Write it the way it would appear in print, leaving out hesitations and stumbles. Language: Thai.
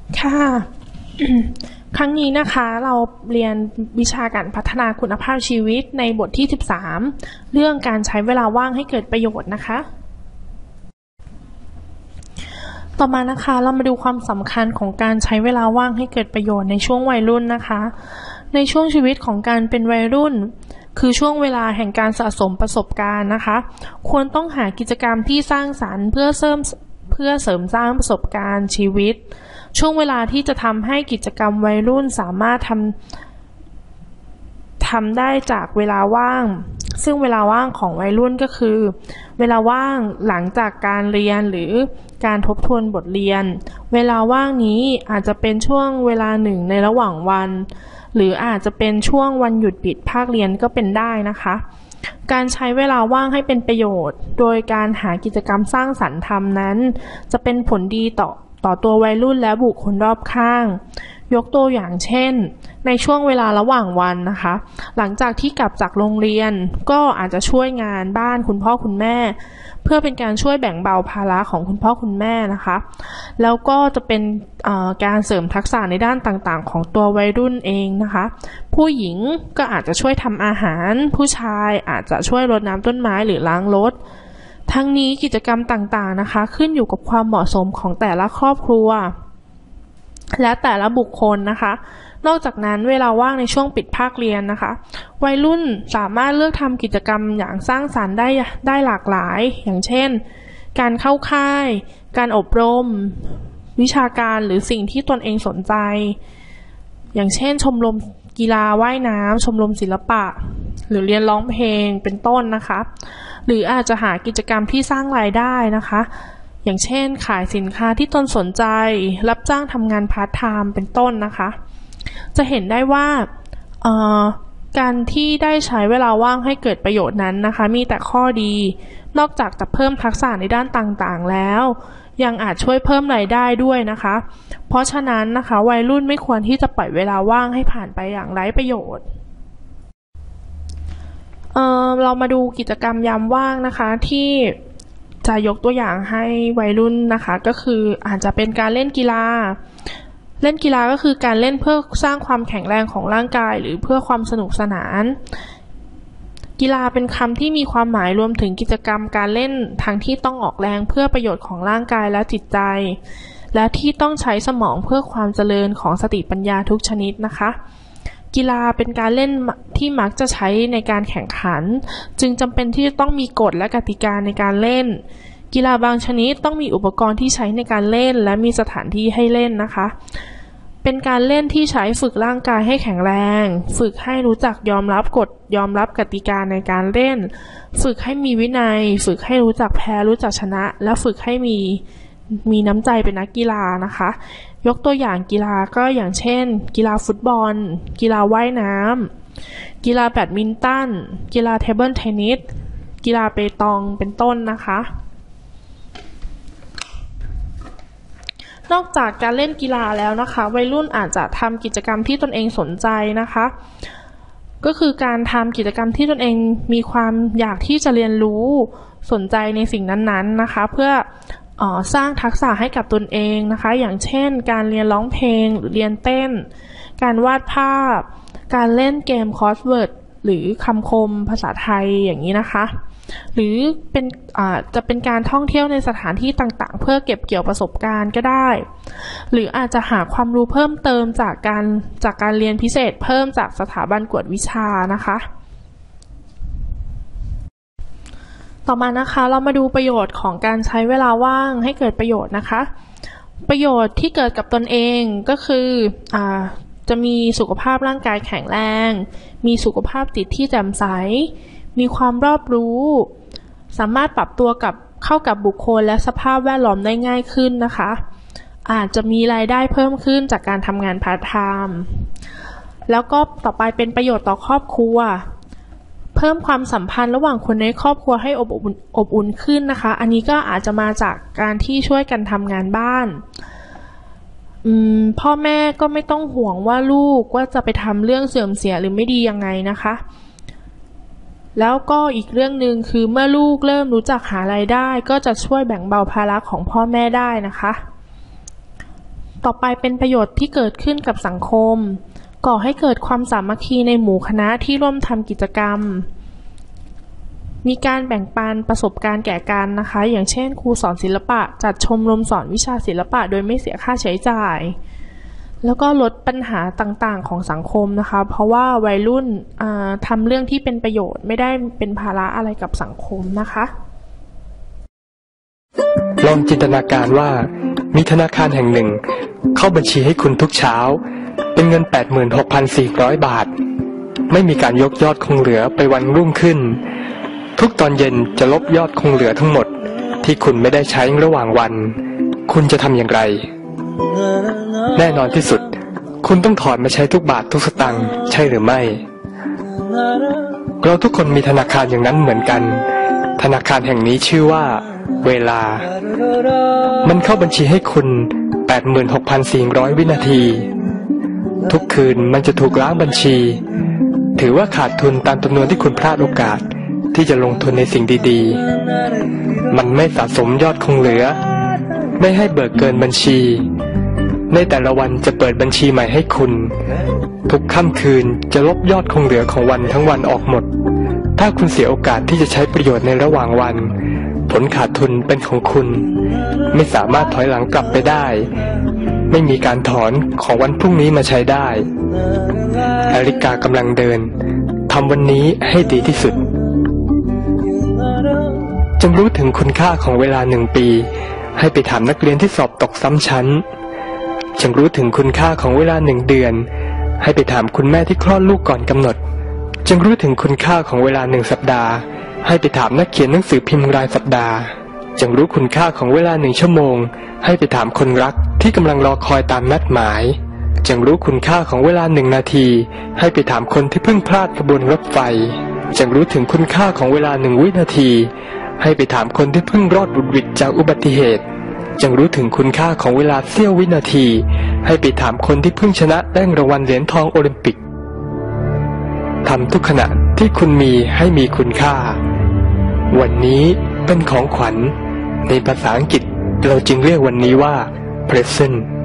ค่ะ ครั้งนี้นะคะเราเรียนวิชาการพัฒนาคุณภาพชีวิตในบทที่13เรื่องการใช้เวลาว่างให้เกิดประโยชน์นะคะต่อมานะคะเรามาดูความสำคัญของการใช้เวลาว่างให้เกิดประโยชน์ในช่วงวัยรุ่นนะคะในช่วงชีวิตของการเป็นวัยรุ่นคือช่วงเวลาแห่งการสะสมประสบการณ์นะคะควรต้องหากิจกรรมที่สร้างสรรค์เพื่อเสริมสร้างประสบการณ์ชีวิตช่วงเวลาที่จะทำให้กิจกรรมวัยรุ่นสามารถทำได้จากเวลาว่างซึ่งเวลาว่างของวัยรุ่นก็คือเวลาว่างหลังจากการเรียนหรือการทบทวนบทเรียนเวลาว่างนี้อาจจะเป็นช่วงเวลาหนึ่งในระหว่างวันหรืออาจจะเป็นช่วงวันหยุดปิดภาคเรียนก็เป็นได้นะคะการใช้เวลาว่างให้เป็นประโยชน์โดยการหากิจกรรมสร้างสรรค์ทำนั้นจะเป็นผลดีต่อตัววัยรุ่นและบุคคลรอบข้างยกตัวอย่างเช่นในช่วงเวลาระหว่างวันนะคะหลังจากที่กลับจากโรงเรียนก็อาจจะช่วยงานบ้านคุณพ่อคุณแม่เพื่อเป็นการช่วยแบ่งเบาภาระของคุณพ่อคุณแม่นะคะแล้วก็จะเป็นการเสริมทักษะในด้านต่างๆของตัววัยรุ่นเองนะคะผู้หญิงก็อาจจะช่วยทำอาหารผู้ชายอาจจะช่วยรดน้ำต้นไม้หรือล้างรถทั้งนี้กิจกรรมต่างๆนะคะขึ้นอยู่กับความเหมาะสมของแต่ละครอบครัวและแต่ละบุคคลนะคะนอกจากนั้นเวลาว่างในช่วงปิดภาคเรียนนะคะวัยรุ่นสามารถเลือกทำกิจกรรมอย่างสร้างสรรค์ได้หลากหลายอย่างเช่นการเข้าค่ายการอบรมวิชาการหรือสิ่งที่ตนเองสนใจอย่างเช่นชมรมกีฬาว่ายน้ำชมรมศิลปะหรือเรียนร้องเพลงเป็นต้นนะคะหรืออาจจะหากิจกรรมที่สร้างรายได้นะคะอย่างเช่นขายสินค้าที่ตนสนใจรับจ้างทำงานพาร์ทไทม์เป็นต้นนะคะจะเห็นได้ว่าการที่ได้ใช้เวลาว่างให้เกิดประโยชน์นั้นนะคะมีแต่ข้อดีนอกจากจะเพิ่มทักษะในด้านต่างๆแล้วยังอาจช่วยเพิ่มรายได้ด้วยนะคะเพราะฉะนั้นนะคะวัยรุ่นไม่ควรที่จะปล่อยเวลาว่างให้ผ่านไปอย่างไร้ประโยชน์เรามาดูกิจกรรมยามว่างนะคะที่จะยกตัวอย่างให้วัยรุ่นนะคะก็คืออาจจะเป็นการเล่นกีฬาก็คือการเล่นเพื่อสร้างความแข็งแรงของร่างกายหรือเพื่อความสนุกสนานกีฬาเป็นคำที่มีความหมายรวมถึงกิจกรรมการเล่นทั้งที่ต้องออกแรงเพื่อประโยชน์ของร่างกายและจิตใจและที่ต้องใช้สมองเพื่อความเจริญของสติปัญญาทุกชนิดนะคะกีฬาเป็นการเล่นที่มักจะใช้ในการแข่งขันจึงจำเป็นที่จะต้องมีกฎและกติกาในการเล่นกีฬาบางชนิดต้องมีอุปกรณ์ที่ใช้ในการเล่นและมีสถานที่ให้เล่นนะคะเป็นการเล่นที่ใช้ฝึกร่างกายให้แข็งแรงฝึกให้รู้จักยอมรับกฎยอมรับกติกาในการเล่นฝึกให้มีวินัยฝึกให้รู้จักแพ้รู้จักชนะและฝึกให้มีน้ำใจเป็นนักกีฬานะคะยกตัวอย่างกีฬาก็อย่างเช่นกีฬาฟุตบอลกีฬาว่ายน้ำกีฬาแบดมินตันกีฬาเทเบิลเทนนิสกีฬาเปตองเป็นต้นนะคะนอกจากการเล่นกีฬาแล้วนะคะวัยรุ่นอาจจะทำกิจกรรมที่ตนเองสนใจนะคะก็คือการทำกิจกรรมที่ตนเองมีความอยากที่จะเรียนรู้สนใจในสิ่งนั้นๆนะคะเพื่อสร้างทักษะให้กับตนเองนะคะอย่างเช่นการเรียนร้องเพลงหรือเรียนเต้นการวาดภาพการเล่นเกมคอร์สเวิร์ดหรือคำคมภาษาไทยอย่างนี้นะคะหรือจะเป็นการท่องเที่ยวในสถานที่ต่างๆเพื่อเก็บเกี่ยวประสบการณ์ก็ได้หรืออาจจะหาความรู้เพิ่มเติมจากการเรียนพิเศษเพิ่มจากสถาบันกวดวิชานะคะต่อมานะคะเรามาดูประโยชน์ของการใช้เวลาว่างให้เกิดประโยชน์นะคะประโยชน์ที่เกิดกับตนเองก็คือจะมีสุขภาพร่างกายแข็งแรงมีสุขภาพจิตที่แจ่มใสมีความรอบรู้สามารถปรับตัวเข้ากับบุคคลและสภาพแวดล้อมได้ง่ายขึ้นนะคะอาจจะมีรายได้เพิ่มขึ้นจากการทำงานพาร์ทไทม์แล้วก็ต่อไปเป็นประโยชน์ต่อครอบครัวเพิ่มความสัมพันธ์ระหว่างคนในครอบครัวให้อบอุ่นขึ้นนะคะอันนี้ก็อาจจะมาจากการที่ช่วยกันทำงานบ้านพ่อแม่ก็ไม่ต้องห่วงว่าลูกว่าจะไปทำเรื่องเสื่อมเสียหรือไม่ดียังไงนะคะแล้วก็อีกเรื่องหนึ่งคือเมื่อลูกเริ่มรู้จักหารายได้ก็จะช่วยแบ่งเบาภาระของพ่อแม่ได้นะคะต่อไปเป็นประโยชน์ที่เกิดขึ้นกับสังคมก่อให้เกิดความสามัคคีในหมู่คณะที่ร่วมทำกิจกรรมมีการแบ่งปันประสบการณ์แก่กันนะคะอย่างเช่นครูสอนศิลปะจัดชมรมสอนวิชาศิลปะโดยไม่เสียค่าใช้จ่ายแล้วก็ลดปัญหาต่างๆของสังคมนะคะเพราะว่าวัยรุ่นทำเรื่องที่เป็นประโยชน์ไม่ได้เป็นภาระอะไรกับสังคมนะคะลองจินตนาการว่ามีธนาคารแห่งหนึ่งเข้าบัญชีให้คุณทุกเช้าเป็นเงิน 86,400 บาทไม่มีการยกยอดคงเหลือไปวันรุ่งขึ้นทุกตอนเย็นจะลบยอดคงเหลือทั้งหมดที่คุณไม่ได้ใช้ระหว่างวันคุณจะทำอย่างไรแน่นอนที่สุดคุณต้องถอนมาใช้ทุกบาททุกสตางค์ใช่หรือไม่เราทุกคนมีธนาคารอย่างนั้นเหมือนกันธนาคารแห่งนี้ชื่อว่าเวลามันเข้าบัญชีให้คุณ 86,400 วินาทีทุกคืนมันจะถูกล้างบัญชีถือว่าขาดทุนตามจำนวนที่คุณพลาดโอกาสที่จะลงทุนในสิ่งดีๆมันไม่สะสมยอดคงเหลือไม่ให้เบิกเกินบัญชีในแต่ละวันจะเปิดบัญชีใหม่ให้คุณทุกค่ำคืนจะลบยอดคงเหลือของวันทั้งวันออกหมดถ้าคุณเสียโอกาสที่จะใช้ประโยชน์ในระหว่างวันผลขาดทุนเป็นของคุณไม่สามารถถอยหลังกลับไปได้ไม่มีการถอนของวันพรุ่งนี้มาใช้ได้นาฬิกากำลังเดินทำวันนี้ให้ดีที่สุดจงรู้ถึงคุณค่าของเวลา1 ปีให้ไปถามนักเรียนที่สอบตกซ้ำชั้นจงรู้ถึงคุณค่าของเวลา1 เดือนให้ไปถามคุณแม่ที่คลอดลูกก่อนกำหนดจงรู้ถึงคุณค่าของเวลา1 สัปดาห์ให้ไปถามนักเขียนหนังสือพิมพ์รายสัปดาห์จงรู้คุณค่าของเวลา1 ชั่วโมงให้ไปถามคนรักที่กำลังรอคอยตามนัดหมายจงรู้คุณค่าของเวลา1 นาทีให้ไปถามคนที่เพิ่งพลาดขบวนรถไฟจงรู้ถึงคุณค่าของเวลา1 วินาทีให้ไปถามคนที่เพิ่งรอดบุดหวิดจากอุบัติเหตุจงรู้ถึงคุณค่าของเวลาเสี้ยววินาทีให้ไปถามคนที่เพิ่งชนะได้รางวัลเหรียญทองโอลิมปิกทำทุกขณะที่คุณมีให้มีคุณค่าวันนี้เป็นของขวัญในภาษาอังกฤษเราจึงเรียกวันนี้ว่า present